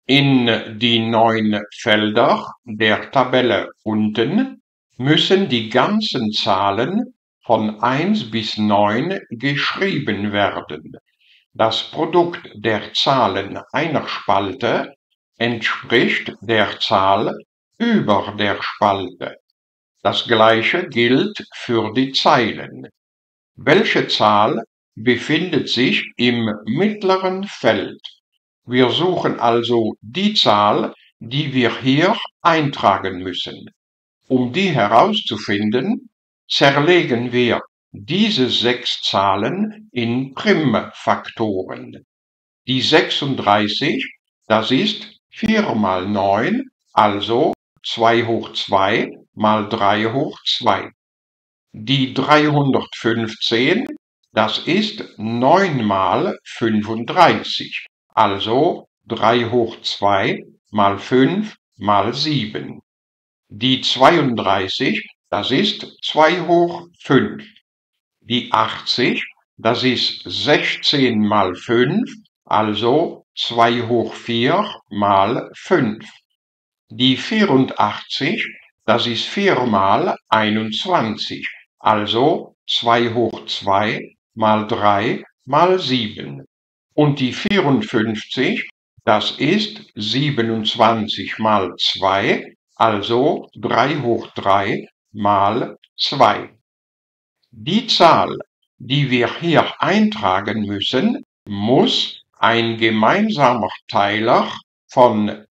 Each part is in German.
In die 9 Felder der Tabelle unten müssen die ganzen Zahlen von 1 bis 9 geschrieben werden. Das Produkt der Zahlen einer Spalte entspricht der Zahl über der Spalte. Das Gleiche gilt für die Zeilen. Welche Zahl befindet sich im mittleren Feld? Wir suchen also die Zahl, die wir hier eintragen müssen. Um die herauszufinden, zerlegen wir diese 6 Zahlen in Primfaktoren. Die 36, das ist 4 mal 9, also 2 hoch 2 mal 3 hoch 2. Die 315, das ist 9 mal 35. Also 3 hoch 2 mal 5 mal 7. Die 32, das ist 2 hoch 5. Die 80, das ist 16 mal 5, also 2 hoch 4 mal 5. Die 84, das ist 4 mal 21, also 2 hoch 2 mal 3 mal 7. Und die 54, das ist 27 mal 2, also 3 hoch 3 mal 2. Die Zahl, die wir hier eintragen müssen, muss ein gemeinsamer Teiler von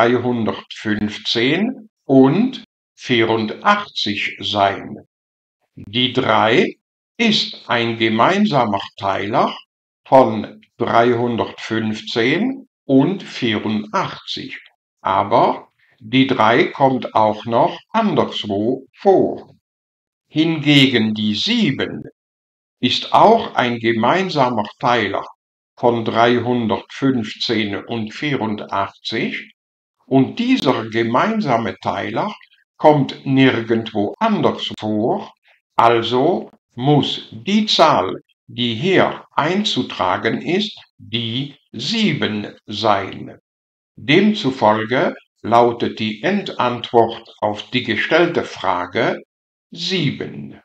315 und 84 sein. Die 3 ist ein gemeinsamer Teiler von 315 und 84, aber die 3 kommt auch noch anderswo vor. Hingegen die 7 ist auch ein gemeinsamer Teiler von 315 und 84 und dieser gemeinsame Teiler kommt nirgendwo anders vor, also muss die Zahl, die hier einzutragen ist, die 7 sein. Demzufolge lautet die Endantwort auf die gestellte Frage 7.